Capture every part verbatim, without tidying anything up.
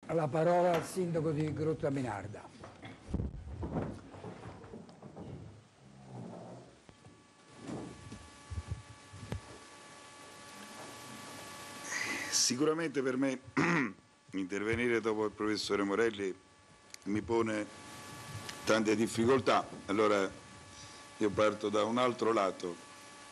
la parola al sindaco di Grottaminarda. Sicuramente per me intervenire dopo il professore Morelli mi pone tante difficoltà, allora io parto da un altro lato.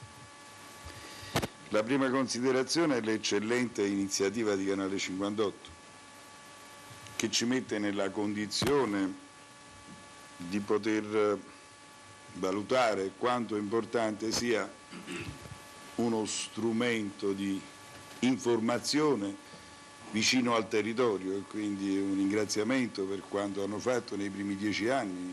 La prima considerazione è l'eccellente iniziativa di Canale cinquantotto, che ci mette nella condizione di poter valutare quanto importante sia uno strumento di informazione vicino al territorio, e quindi un ringraziamento per quanto hanno fatto nei primi dieci anni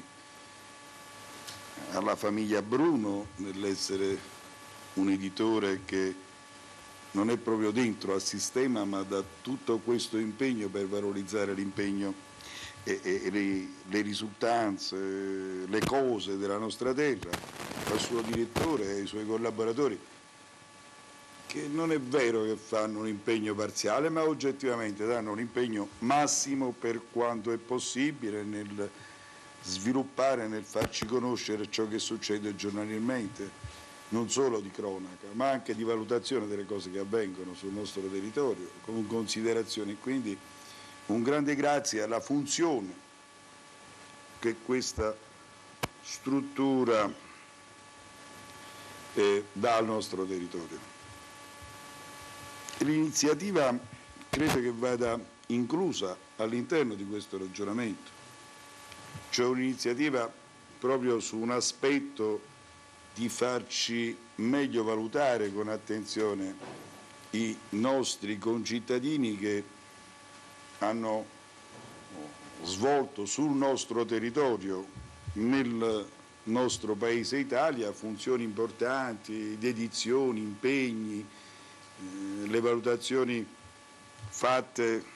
alla famiglia Bruno nell'essere un editore che non è proprio dentro al sistema, ma dà tutto questo impegno per valorizzare l'impegno e, e le, le risultanze, le cose della nostra terra, al suo direttore e ai suoi collaboratori, che non è vero che fanno un impegno parziale, ma oggettivamente danno un impegno massimo per quanto è possibile nel sviluppare, nel farci conoscere ciò che succede giornalmente, non solo di cronaca, ma anche di valutazione delle cose che avvengono sul nostro territorio, con considerazioni. Quindi un grande grazie alla funzione che questa struttura eh, dà al nostro territorio. L'iniziativa credo che vada inclusa all'interno di questo ragionamento, cioè un'iniziativa proprio su un aspetto di farci meglio valutare con attenzione i nostri concittadini che hanno svolto sul nostro territorio, nel nostro paese Italia, funzioni importanti, dedizioni, impegni, eh, le valutazioni fatte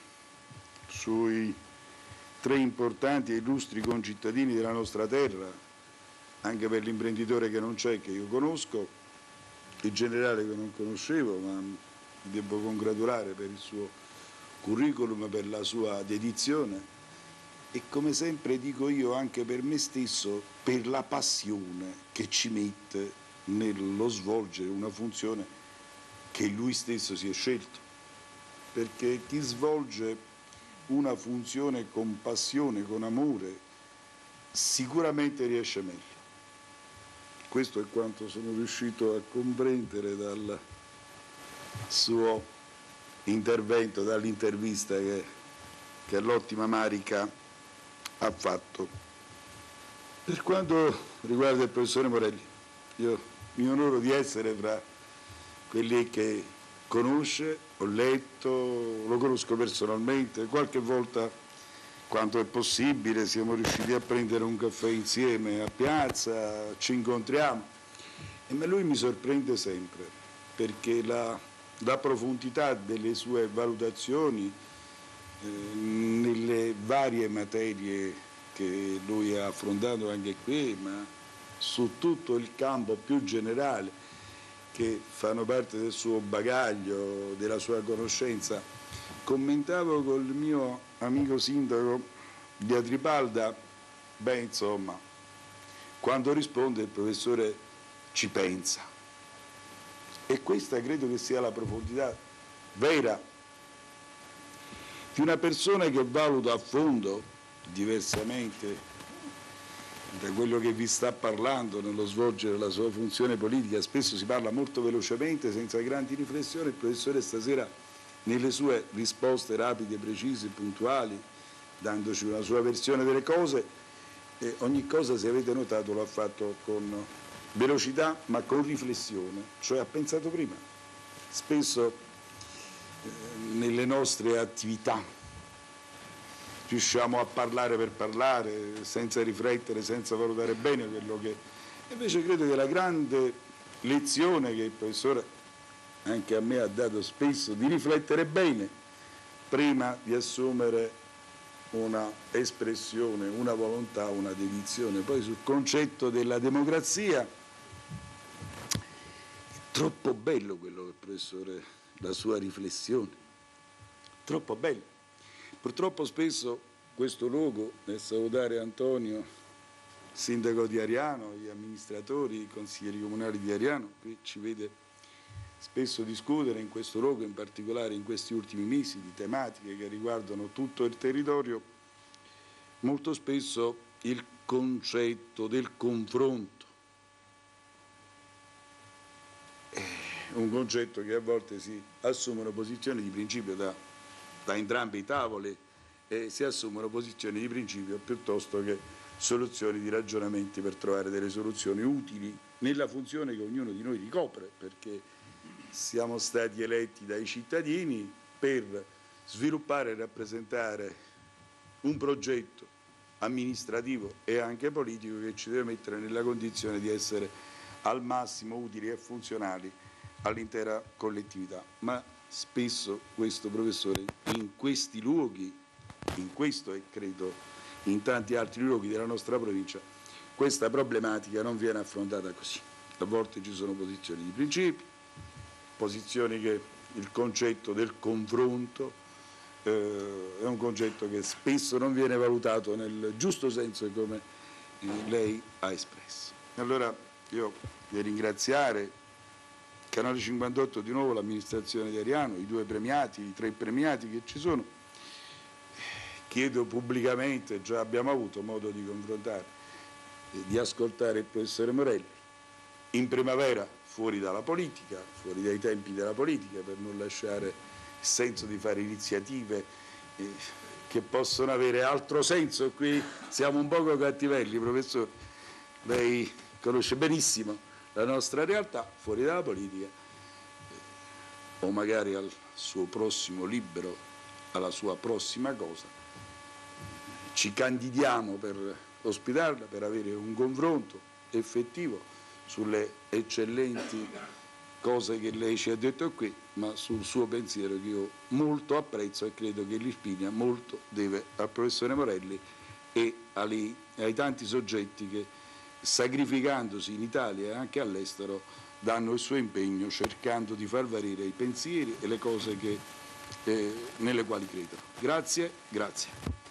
sui tre importanti e illustri concittadini della nostra terra, anche per l'imprenditore che non c'è, che io conosco, il generale che non conoscevo, ma mi devo congratulare per il suo curriculum, per la sua dedizione e, come sempre dico io, anche per me stesso, per la passione che ci mette nello svolgere una funzione che lui stesso si è scelto, perché chi svolge una funzione con passione, con amore, sicuramente riesce meglio. Questo è quanto sono riuscito a comprendere dal suo intervento, dall'intervista che, che l'ottima Marica ha fatto. Per quanto riguarda il professore Morelli, io mi onoro di essere fra quelli che conosce, ho letto, lo conosco personalmente, qualche volta, quanto è possibile, siamo riusciti a prendere un caffè insieme a piazza, ci incontriamo e lui mi sorprende sempre perché la, la profondità delle sue valutazioni eh, nelle varie materie che lui ha affrontato anche qui, ma su tutto il campo più generale che fanno parte del suo bagaglio, della sua conoscenza. Commentavo col mio amico sindaco di Atripalda, beh insomma, quando risponde il professore ci pensa. E questa credo che sia la profondità vera di una persona che valuta a fondo, diversamente da quello che vi sta parlando nello svolgere la sua funzione politica. Spesso si parla molto velocemente, senza grandi riflessioni. Il professore stasera, nelle sue risposte rapide, precise, puntuali, dandoci una sua versione delle cose, eh, ogni cosa, se avete notato, l'ha fatto con velocità ma con riflessione, cioè ha pensato prima. Spesso eh, nelle nostre attività riusciamo a parlare per parlare, senza riflettere, senza valutare bene quello che... Invece credo che la grande lezione che il professore anche a me ha dato spesso, di riflettere bene prima di assumere una espressione, una volontà, una dedizione. Poi sul concetto della democrazia, è troppo bello quello che il professore, la sua riflessione, troppo bello, Purtroppo spesso questo luogo, nel salutare Antonio, sindaco di Ariano, gli amministratori, i consiglieri comunali di Ariano, qui ci vede spesso discutere in questo luogo, in particolare in questi ultimi mesi, di tematiche che riguardano tutto il territorio, molto spesso il concetto del confronto è un concetto che a volte si assumono posizioni di principio da, da entrambi i tavoli e si assumono posizioni di principio piuttosto che soluzioni di ragionamenti per trovare delle soluzioni utili nella funzione che ognuno di noi ricopre, perché siamo stati eletti dai cittadini per sviluppare e rappresentare un progetto amministrativo e anche politico che ci deve mettere nella condizione di essere al massimo utili e funzionali all'intera collettività. Ma spesso questo, professore, in questi luoghi, in questo e credo in tanti altri luoghi della nostra provincia, questa problematica non viene affrontata così. A volte ci sono posizioni di principio, posizioni che il concetto del confronto eh, è un concetto che spesso non viene valutato nel giusto senso come eh, lei ha espresso. Allora io devo ringraziare Canale cinquantotto di nuovo, l'amministrazione di Ariano, i due premiati, i tre premiati che ci sono. Chiedo pubblicamente, già abbiamo avuto modo di confrontare, eh, di ascoltare il professore Morelli in primavera, fuori dalla politica, fuori dai tempi della politica, per non lasciare il senso di fare iniziative eh, che possono avere altro senso. Qui siamo un poco cattivelli, professore, lei conosce benissimo la nostra realtà, fuori dalla politica, eh, o magari al suo prossimo libro, alla sua prossima cosa, ci candidiamo per ospitarla, per avere un confronto effettivo sulle eccellenti cose che lei ci ha detto qui, ma sul suo pensiero che io molto apprezzo e credo che l'Irpinia molto deve al professore Morelli e ai, ai tanti soggetti che, sacrificandosi in Italia e anche all'estero, danno il suo impegno cercando di far valere i pensieri e le cose che, eh, nelle quali credono. Grazie, grazie.